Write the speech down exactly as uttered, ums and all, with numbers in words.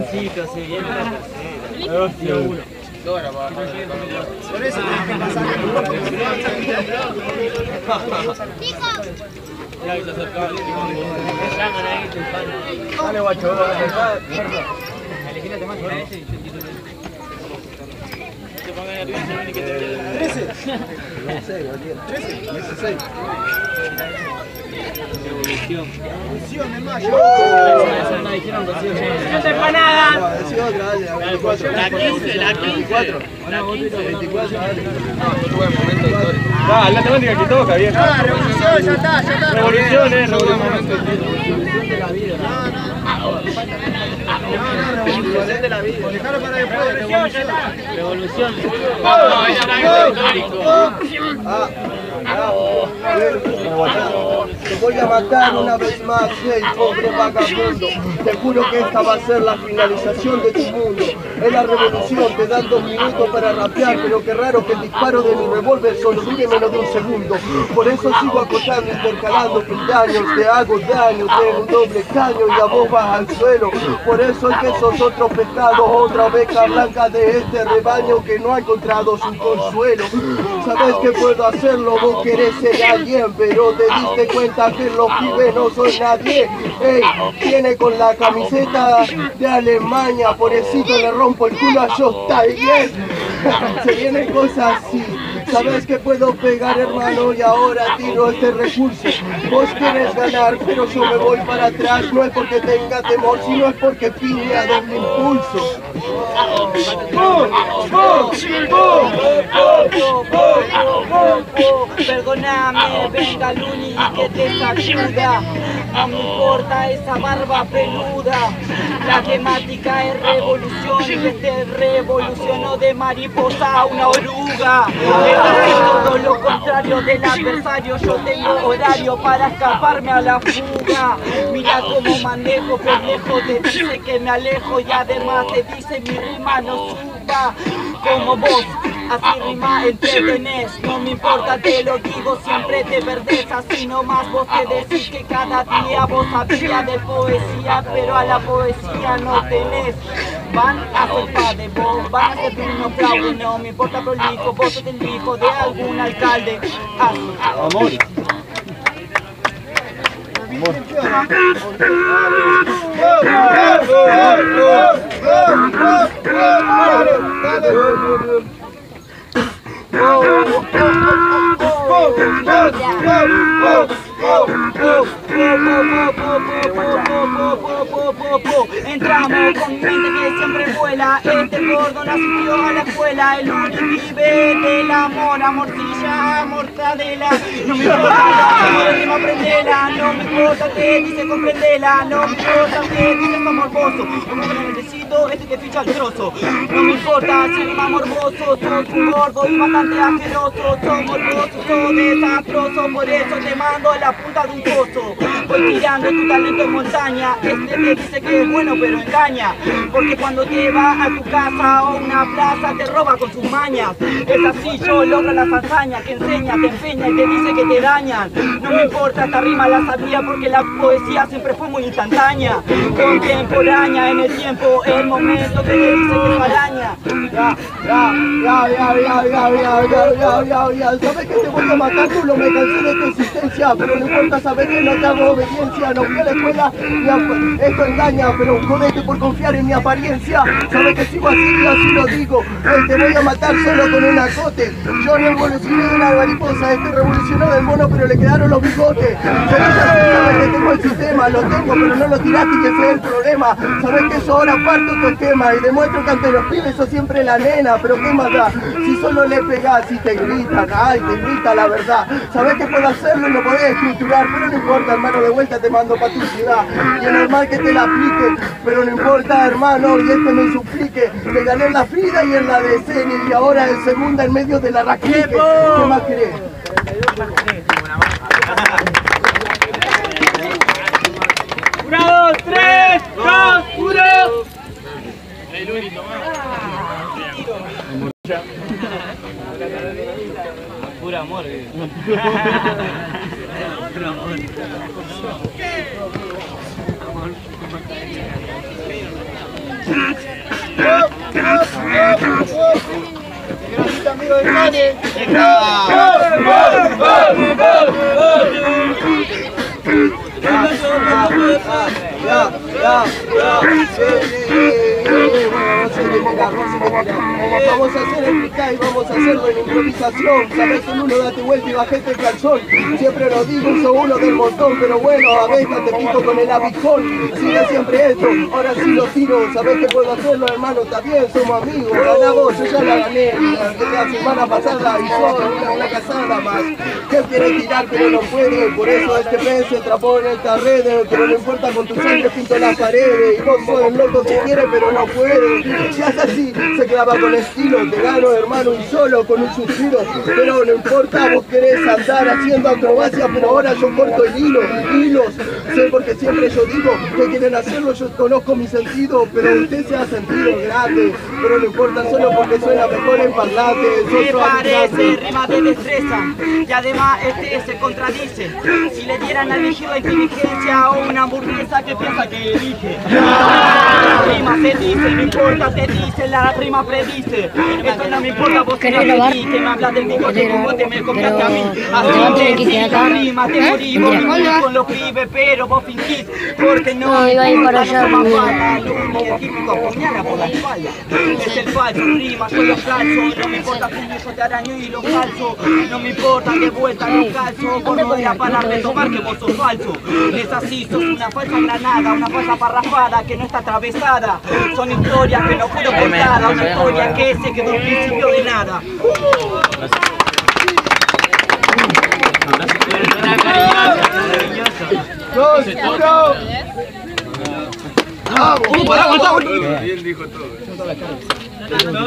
Juancito, se viene la tercera. Día uno. Por eso tenés que pasar ya que se acercaba. Me llaman ahí, tu pan. Dale, guacho, elegí la temática ese y yo quito te pongan nervioso, ni que te vea. ¿trece? ¿trece? dieciséis. Revolución. Revolución en mayo. Esa no dijeron cocido. ¡No te para nada! Decí otra, dale, la veinticuatro. La quince, la quince. La quince. veinticuatro, dale. No, tuve momento histórico. Ah, la temática que toca, bien. Ah, revolución, ya está, ya está. Revolución, eh, revolución. Revolución de la vida. No, no. Revolución de la vida. Dejaron para después, revolución. Revolución. No, es algo histórico. Ah. Te voy a matar una vez más, hey, pobre vagabundo. Te juro que esta va a ser la finalización de tu mundo. Es la revolución, te dan dos minutos para rapear, pero qué raro que el disparo de mi revólver solo dure menos de un segundo. Por eso sigo acotando, intercalando peldaños. Te hago daño, tengo un doble caño y a vos vas al suelo. Por eso es que sos otro pescado, otra oveja blanca de este rebaño que no ha encontrado su consuelo. Sabes que puedo hacerlo, vos querés ser alguien, pero te diste cuenta que los pibes no son nadie. Ey, viene con la camiseta de Alemania, pobrecito le rompo el culo a Joe Tiger. Se vienen cosas así. Sabes que puedo pegar, hermano, y ahora tiro este recurso. Vos querés ganar, pero yo me voy para atrás. No es porque tenga temor, sino es porque pide a doble impulso. Perdóname, venga el único que te sacuda. No me importa esa barba peluda. La temática es revolución y este revolucionó de mariposa a una oruga. Es todo lo contrario del adversario. Yo tengo horario para escaparme a la fuga. Mira cómo manejo, pendejo, te dice que me alejo y además te dice mi rima no suba. Como vos, así rima entretenés. No me importa, te lo digo, siempre te perdés. Así nomás vos te decís que cada día vos sabías de poesía, pero a la poesía no tenés. Van a ser padre, vos van a ser unos fraude. No me importa prolijo, vos sos el hijo de algún alcalde. Así. Amor. Entramos con mi mente que siempre vuela. Este gordo no asistió a la escuela. El único vive del amor, amorcilla, mortadela. No me importa que no aprendela. No me importa que dice comprendela. No me importa que dice morboso. Como que no necesito este que ficha el trozo. No me importa si rima morboso. Sos un gordo y bastante asqueroso. Sos morboso, sos desastroso. Por eso te mando a la punta de un pozo. Voy tirando tu talento en montaña. Este te dice que es bueno pero engaña. Porque cuando te va a tu casa o una plaza te roba con sus mañas. Es así, yo logro las hazañas que enseña, te empeña y te dice que te dañan. No me importa, esta rima la sabía porque la poesía siempre fue muy instantánea. Contemporánea en el tiempo, el momento que te dice que es araña. Ya, ya, ya, ya, ya, ya, ya, ya, ya, ya, ya. Sabes que te voy a matar, tú no me cansé de tu existencia. Pero no importa, saber que no te hago obediencia. No fui a la escuela, ni esto engaña. Pero jodete por confiar en mi apariencia. Sabes que sigo así y así lo digo. Hey, te voy a matar solo con un acote. Yo no evolucioné de una mariposa. Este revolucionó del mono, pero le quedaron los bigotes. Pero ya sabes que tengo el sistema. Lo tengo, pero no lo tiraste y ese es el problema. Sabes que eso ahora parto tu esquema. Y demuestro que ante los pibes sos siempre la nena. Pero qué más da, si solo le pegás y te gritan. Ay, te grita la verdad. Sabes que puedo hacerlo y lo podés estructurar. Pero no importa, hermano, de vuelta te mando pa' tu ciudad. Y es normal que te la aplique. Pero no importa, hermano, y este me suplique. Le gané en la Frida y en la decenio. Y ahora en segunda en medio de la raquete. ¿Qué más querés? Una, dos, tres, dos, uno. El único más. Puro amor, puro amor. Amor. amigo, hermano. Ya, ya, ya, sí, sí, sí, bueno, no sé qué mirar, no sé qué mirar. Vamos a hacer el freestyle, vamos a hacerlo en improvisación. Sabes que en uno date vuelta y bajete el calzón. Siempre lo digo, soy uno del montón, pero bueno, a veces te pico con el abicón. Sigue siempre esto, ahora sí lo tiro. Sabes que puedo hacerlo, hermano, está bien, somos amigos. Gana vos, yo ya la gané. La semana pasada y solo una, una casada más. Que quiere tirar pero no puede, por eso este pez se atrapó en esta red. Pero no importa, con tu sangre pinto las paredes. Y vos sos el loco que quiere pero no puede. Si hace así, se clava con estilo. Te gano, hermano, y solo con un suspiro. Pero no importa, vos querés andar haciendo acrobacia, pero ahora yo corto el hilo, hilos. Sé porque siempre yo digo que quieren hacerlo, yo conozco mi sentido. Pero usted se ha sentido grande. Pero no importa, solo porque suena mejor en parlante. Me parece rima de destreza y además este se contradice. Si le dieran a elegir la inteligencia o una hamburguesa, ¿qué piensa que elige? La rima se dice, no importa, te dice, la rima predice. Esto no me importa, vos que no me dices, me hablas del bigote, tu bote me copiaste a mí. Así que si la rima te morí, vos fingís con los pibes, pero vos fingís, porque no me importa, no somos malas. El típico apuñala por la espalda, es el falso, rima, soy los falsos, no me importa si yo te araño y los falso, no me importa de vuelta los calzo, por no era para retomar que vos sos falso. Es así, sos una falsa granada, una falsa parrafada que no está atravesada. Son historias que no puedo contar, una historia que se quedó al principio de nada. ¡Dos, uno! ¡Vamos! Bien dijo todo.